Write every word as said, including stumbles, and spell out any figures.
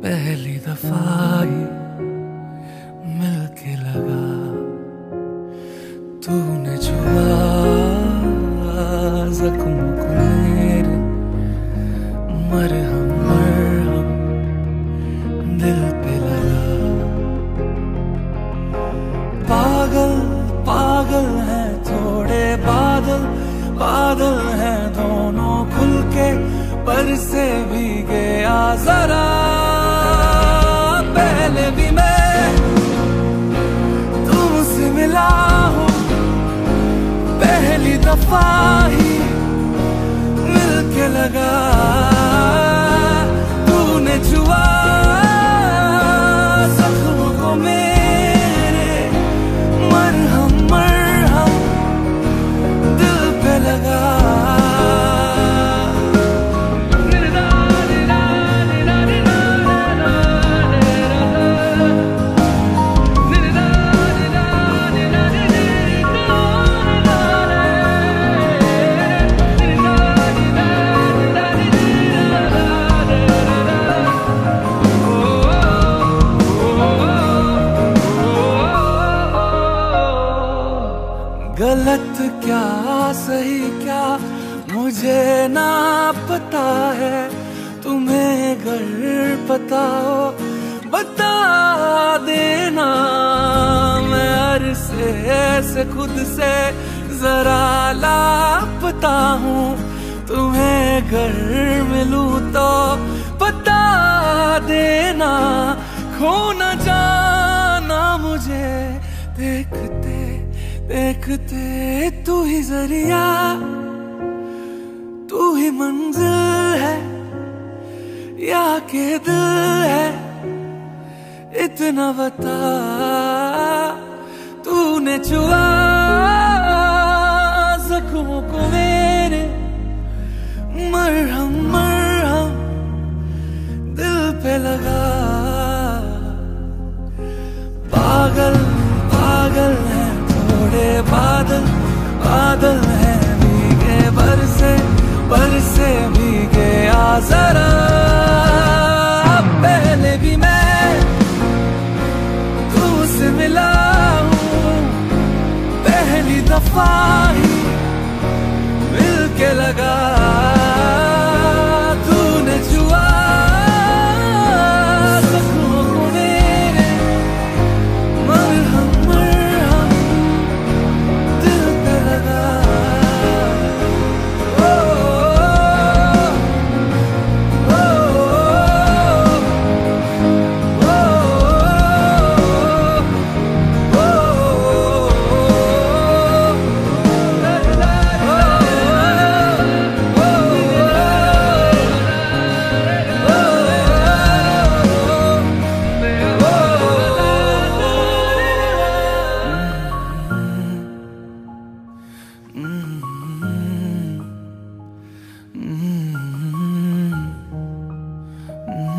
पहली दफा ही मिलके लगा, तूने छुआ जख्म को मेरे, मरहम मरहम दिल पे लगा। पागल पागल हैं थोड़े बादल, बादल हैं दोनों खुल के, पर से भी गया जरा। पहले भी मैं तुमसे मिला हूँ, पहली दफा ही मिलके लगा, तूने छुआ जख्म को मेरे, मरहम मरहम दिल पे लगा। गलत क्या सही क्या मुझे ना पता है, तुम्हें अगर पता हो बता देना। मैं अरसे से खुद से जरा लापता हूँ, तुम्हें अगर मिलूं तो बता देना। खो न जाना मुझे देखते देखते, तू ही जरिया तू ही मंजिल है या के दिल है, इतना बता। तूने छुआ जख्मों को मेरे, मरहम मरहम दिल पे लगा। पागल पागल है थोड़े बादल, बादल हैं भीगे बरसे, बरसे भीगे आ जरा। पहले भी मैं तुमसे मिला हूँ, पहली दफा ही मिलके लगा, तूने छुआ जख्मों को मेरे, मरहम मरहम दिल पे लगा। ओ, ओ, ओ, Mm-hmm.